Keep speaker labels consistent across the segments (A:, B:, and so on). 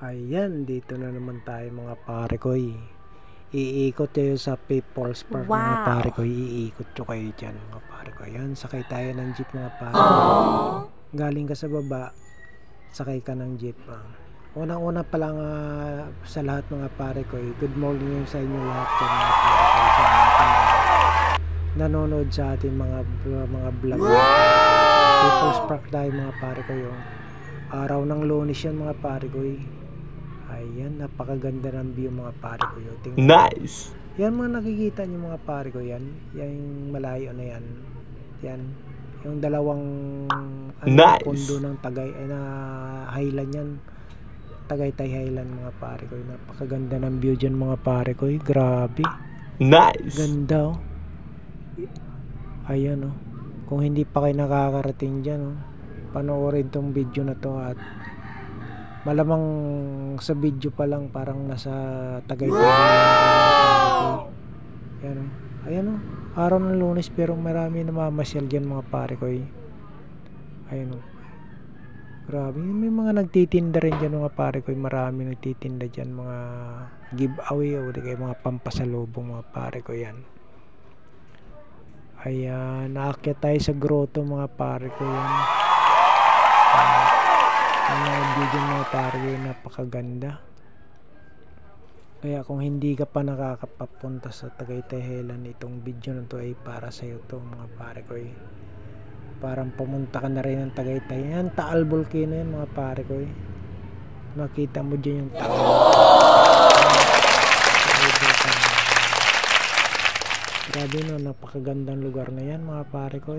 A: Ayan, dito na naman tayo mga pare ko. Iikot kayo sa People's Park mga pare ko. Iikot ko kayo dyan mga pare ko. Ayan, sakay tayo ng jeep mga pare ko. Galing ka sa baba, sakay ka ng jeep. Unang-una pa lang sa lahat mga pare ko. Good morning sa inyo lahat mga pare ko. Sa nanonood sa ating mga vlog. People's Park tayo mga pare ko. Araw ng Lunes yan mga pare ko. Ayan, napakaganda ng view mga pare ko.
B: Nice!
A: Yan mga nakikita nyo mga pare ko yan. Yung malayo na yan. Yan. Yung dalawang
B: nice.
A: pundo ng Tagay na highland yan. Tagaytay Highland mga pare ko. Napakaganda ng view dyan mga pare ko. Grabe.
B: Nice!
A: Ganda Ayan Kung hindi pa kayo nakakarating dyan panoorin tong video na to at malamang sa video pa lang parang nasa Tagaytay. Ayan araw ng Lunes pero marami namamasyal dyan mga pare ko. Ayan grabe, may mga nagtitinda rin dyan mga pare ko. Marami nagtitinda dyan mga giveaway o di kaya mga pampasalubong mga pare ko yan. Ayan, naakyat tayo sa grotto mga pare ko yan. Ang mga video mga pare ko napakaganda. Kaya kung hindi ka pa nakakapapunta sa Tagaytay Highland, itong video na to ay para sa iyo to mga pare ko. Parang pumunta ka na rin ng Tagaytay. Yan, Taal Volcano yan mga pare ko. Makita mo dyan yung Taal. Grabe napakagandang lugar na yan mga pare ko.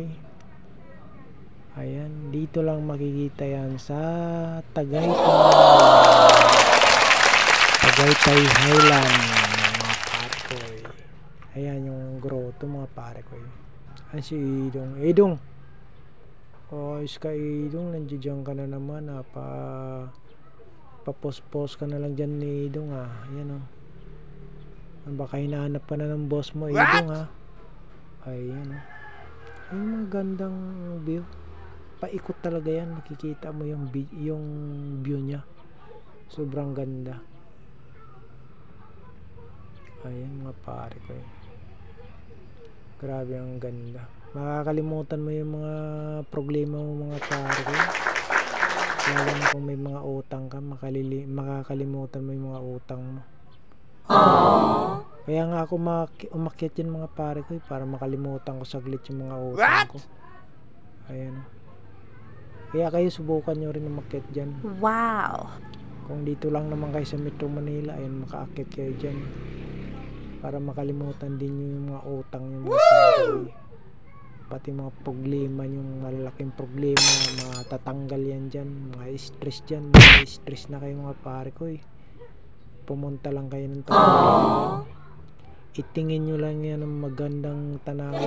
A: Ayan, dito lang makikita yan sa Tagaytay Highland mga pare ko. Ayan yung grotto mga pare ko. Ayan si Idong. Iska Idong, nandiyan ka na naman papost ka na lang dyan ni Idong Ayan baka hinahanap ka na ng boss mo Idong Ayan yung magandang view. Paikot talaga yan, makikita mo yung view niya. Sobrang ganda. Ayan mga pare ko. Grabe ang ganda. Makakalimutan mo yung mga problema mo mga pare ko. Lalo na kung may mga utang ka, makakalimutan mo yung mga utang mo. Kaya nga ako umakyat yan mga pare ko para makalimutan ko saglit yung mga utang ko. Ayan Kaya kayo subukan nyo rin umakyat dyan.
C: Wow!
A: Kung dito lang naman kayo sa Metro Manila, ayun, makaakyat kayo dyan para makalimutan din nyo yung mga utang yung mga pare. Pati mga problema, yung malalaking problema, matatanggal yan dyan, mga stress dyan, mga stress na kayo mga pare ko. Pumunta lang kayo ng Tagaytay. Itingin nyo lang yan ng magandang tanawin.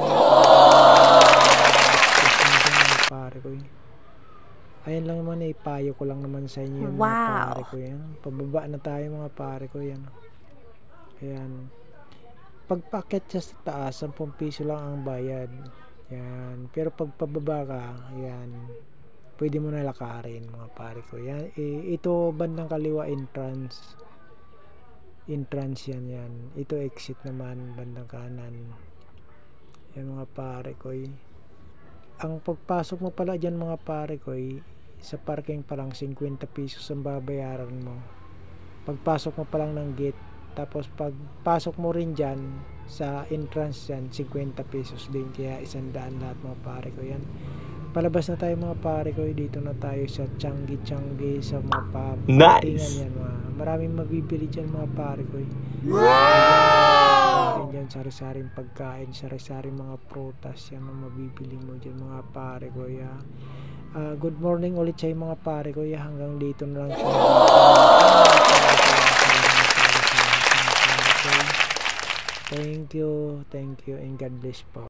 A: Mga pare ko. Ayan lang naman ipayo ko lang naman sa inyo yung mga pare ko yan. Pababa na tayo mga pare ko yan. Ayan. Pagpaket siya sa taas, 10 piso lang ang bayad. Yan. Pero pag pababa ka, ayan, pwede mo na lakarin mga pare ko. Yan. Ito bandang kaliwa entrance. Entrance yan. Ito exit naman bandang kanan. Yan mga pare ko. Ang pagpasok mo pala dyan mga pare ko, sa parking pa lang 50 pesos ang babayaran mo. Pagpasok mo pa lang ng gate. Tapos pagpasok mo rin dyan sa entrance yan, 50 pesos din. Kaya 100 lahat mga pare ko yan. Palabas na tayo mga pare ko. Dito na tayo sa Changi sa mga patingan yan. Maraming mabibili dyan mga pare ko. Wow! Dyan sari-saring pagkain, sari-saring mga prutas yan ang mabibili mo dyan mga pare ko. Good morning ulit sa mga pare ko. Hanggang dito na lang sa Thank you and God bless po.